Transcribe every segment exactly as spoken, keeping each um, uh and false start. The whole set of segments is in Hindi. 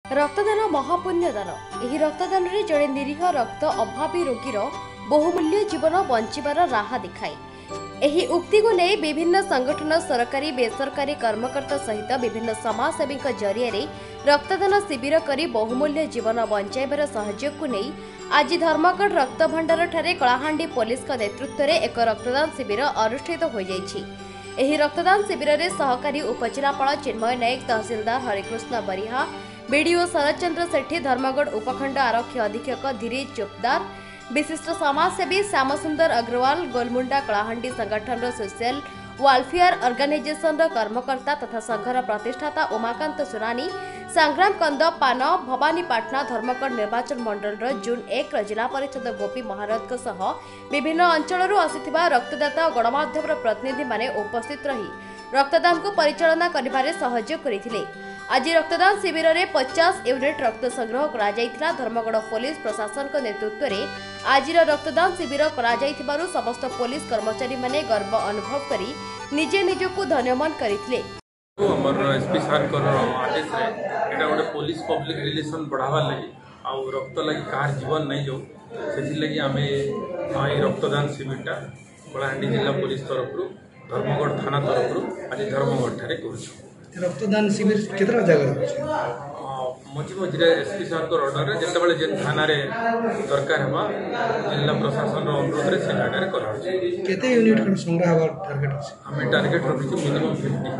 रक्तदान महापुण्यदान। यह रक्तदान रे जड़े निरीह रक्त अभावी रोगीर बहुमूल्य जीवन बंचार राह दिखाए। एही उक्ति को नहीं विभिन्न संगठन सरकारी बेसरकारी कर्मकर्ता सहित विभिन्न समाजसेवी जरिए रक्तदान शिविर करी बहुमूल्य जीवन बंचाइबार सहयोग को नहीं आज धर्मगढ़ रक्त भंडार ठारे कलाहांडी पुलिस नेतृत्व में एक रक्तदान शिविर अनुष्ठित हो जाइछि। एही रक्तदान शिविर में सहकारी उपजिलापाल चिन्मय नायक, तहसीलदार हरिकृष्ण बरिहा, बीडीओ शरद चंद्र सेठी, धर्मगढ़ उपखंड आरक्षी अधीक्षक धीरेज चोपदार, विशिष्ट समाजसेवी श्यामसुंदर अग्रवाल, गोलमुंडा कलाहांडी संगठन सोशल वेलफेयर ऑर्गेनाइजेशन कर्मकर्ता तथा संघर प्रतिष्ठाता उमाकांत सुरानी, संग्राम कंद पान, भवानी पाटना धर्मगढ़ निर्वाचन मंडल जून एक जिला परिषद गोपी महारथ सह विभिन्न अंचल आसिथिबा रक्तदाता और गणमाध्यम प्रतिनिधि माने उपस्थित रही रक्तदान को परिचालना करिबारे सहयोग करिथिले। आज रक्तदान शिविर में पचास यूनिट रक्त संग्रह करा जायतिला। धर्मगढ़ पुलिस प्रशासन को नेतृत्व में आज रक्तदान शिविर करा जायतिबारु समस्त पुलिस कर्मचारी माने गर्व अनुभव करी निजे निजको धन्यवाद करथिले। हमर एसपी सर कर आदेश रे एटा गोटे पुलिस पब्लिक रिलेशन बढ़ावा लगी आ रक्त लगी कार जीवन नहीं जो सेथि लगी आमे आई रक्तदान शिविरटा कलाहांडी जिला पुलिस तरफ धर्मगढ़ थाना तरफ आज धर्मगढ़ ठारे करूछु। रक्तदान शिविर केतरा जगह मझी मझे एसपी सर को ऑर्डर जिते बड़े जेन थाना रे दरकार हवा जिला प्रशासन रो अनुरोध रे से जागा रे करा केते यूनिट कर संग्रह हवा टारगेट अछि हमें टारगेट रखि मिनिमम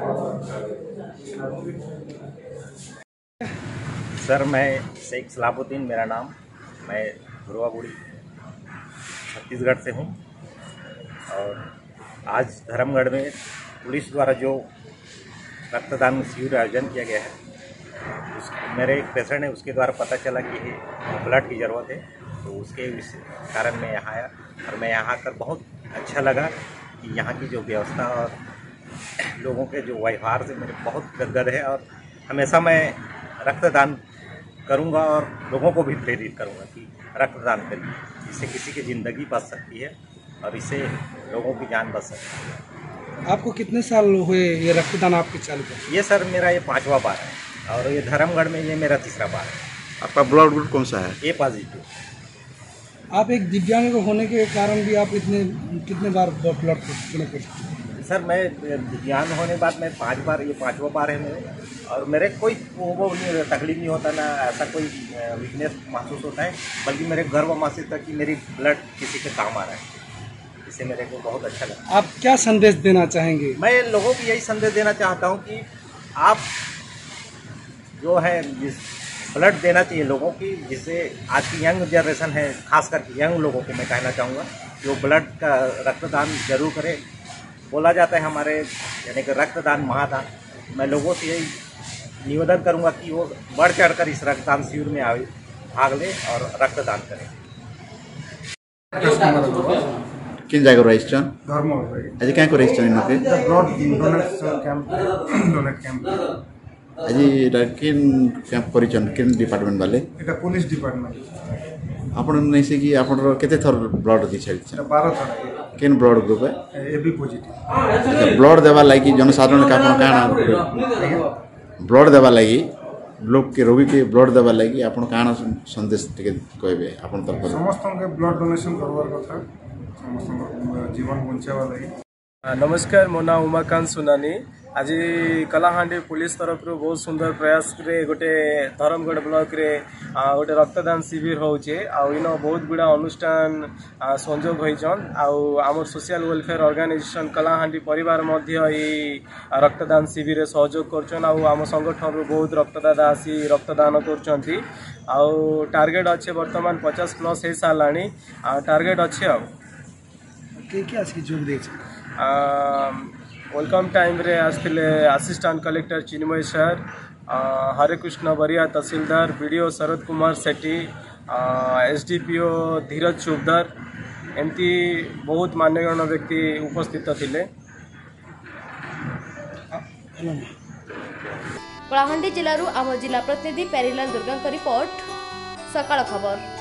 पचास। सर मैं शेख सलाबुद्दीन मेरा नाम, मैं गुरुवाबुड़ी छत्तीसगढ़ से हूँ और आज धर्मगढ़ में पुलिस द्वारा जो रक्तदान शिविर आयोजन किया गया है, उस मेरे एक पेशेंट है उसके द्वारा पता चला कि ब्लड की ज़रूरत है, तो उसके इस कारण मैं यहाँ आया और मैं यहाँ आकर बहुत अच्छा लगा कि यहाँ की जो व्यवस्था और लोगों के जो व्यवहार से मेरे बहुत गदगद है और हमेशा मैं रक्तदान करूँगा और लोगों को भी प्रेरित करूँगा कि रक्तदान करिए, इससे किसी की ज़िंदगी बच सकती है और इससे लोगों की जान बच सकती है। आपको कितने साल हुए ये रक्तदान आपके चालू कर? ये सर मेरा ये पांचवा बार है और ये धर्मगढ़ में ये मेरा तीसरा बार है। आपका ब्लड ग्रुप कौन सा है? A positive. आप एक दिव्यांग होने के कारण भी आप इतने कितने बार ब्लड डोनेट कर सकते हैं? सर मैं दिव्यांग होने के बाद मैं पाँच बार, ये पाँचवा बार है मेरे और मेरे कोई वो नहीं तकलीफ नहीं होता, ना ऐसा कोई वीकनेस महसूस होता है, बल्कि मेरे गर्व महसूस था कि मेरी ब्लड किसी के काम आ रहा है, इससे मेरे को बहुत अच्छा लगा। आप क्या संदेश देना चाहेंगे? मैं लोगों को यही संदेश देना चाहता हूँ कि आप जो है ब्लड देना चाहिए लोगों की, जिससे आज की यंग जनरेशन है, खास करके यंग लोगों को मैं कहना चाहूँगा जो ब्लड का रक्तदान जरूर करें। बोला जाता है हमारे यानी कि रक्तदान महादान। मैं लोगों से यही निवेदन करूँगा कि वो बढ़ चढ़कर इस रक्तदान शिविर में आए, भाग ले और रक्तदान करें। किन जगह रजिस्ट्रेशन धर्मगढ़ आज क्या को रजिस्ट्रेशन इनके blood donation camp donate camp आज किन कैंप परिचन किन डिपार्टमेंट वाले एटा पुलिस डिपार्टमेंट आपण नहीं से कि आपण केते थर ब्लड दी छाड़ी एटा बारह थर किन ब्लड ग्रुप है? AB positive. अच्छा ब्लड देवा लागि जनसाधारण का आपण काना ब्लड देवा लागि लोग के रोगी के ब्लड देवा लागि आपण काना संदेश टिके कहबे आपण तरफ? समस्त के ब्लड डोनेशन करवार कथा, समस्त जीवन बचावा लागि। नमस्कार, मो ना उमाकांत सुनानी। आज कलाहांडी पुलिस तरफ बहुत सुंदर प्रयास रे गोटे धर्मगढ़ ब्लॉक रे गोटे रक्तदान शिविर होचे आ इन बहुत गुड़ा अनुष्ठान संजोग होइछन आ आम सोशल वेलफेयर ऑर्गेनाइजेशन कलाहांडी परिवार मध्य ई रक्तदान शिविर रे सहयोग करछन आ आम संगठन रो बहुत रक्तदाता आसी रक्तदान करछंती आ टार्गेट अच्छे वर्तमान पचास प्लस हे सालानी टार्गेट अच्छे आ के के आसी जोग दे छै। वेलकम टाइम रे आसथिले assistant collector Chinmay sir, Harikrishna Bariya तहसीलदार, बीडीओ शरद कुमार सेठी, एसडीपीओ धीरज चोपदार, एमती बहुत मान्यगण्य व्यक्ति उपस्थित थिले। कलाहांडी जिल्लारू आम जिला प्रतिनिधि प्यारीलाल दुर्गा रिपोर्ट, सकाळ खबर।